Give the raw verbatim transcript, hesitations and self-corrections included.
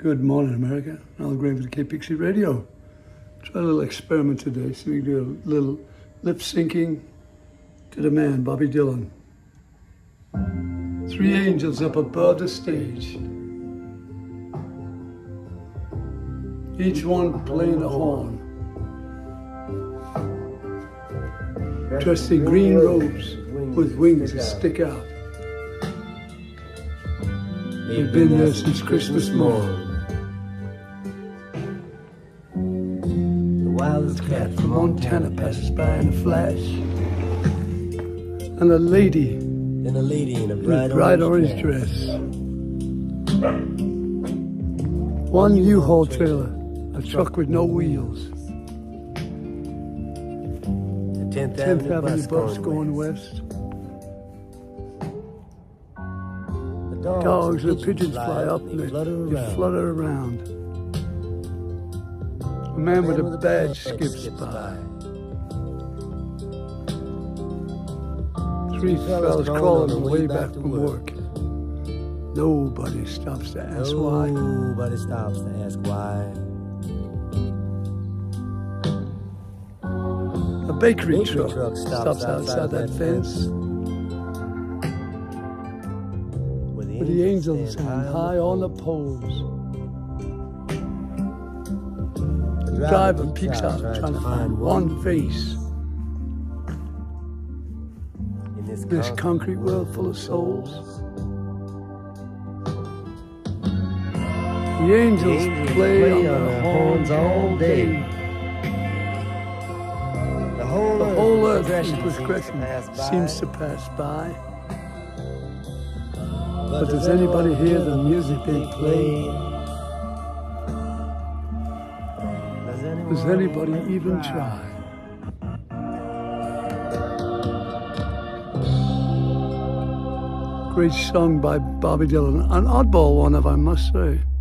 Good morning, America. Al Graham for the Cape Pixie Radio. Try a little experiment today. See if we can do a little lip syncing to the man, Bobby Dylan. Three angels up above the stage, each one playing a horn, dressed in green robes with wings that stick out. They've been there since Christmas morn. The wildest cat from Montana passes by in a flash, and a lady and a lady in a bright, in a bright orange, orange dress. dress. One U-Haul trailer, a truck with no wheels. The tenth Avenue bus going west. Dogs and pigeons fly up and they flutter around. A man with a badge skips by. Three fellas crawling on the way back from work. Nobody stops to ask why. Nobody stops to ask why. A bakery truck stops outside that fence. With the angels hang high on the poles. The driver peeks out trying to find one face in this concrete world full of souls. The angels play on their horns all day. The whole earth in progression seems to pass by. But does anybody hear the music they play? Does anybody even try? Great song by Bobby Dylan. An oddball one, if I must say.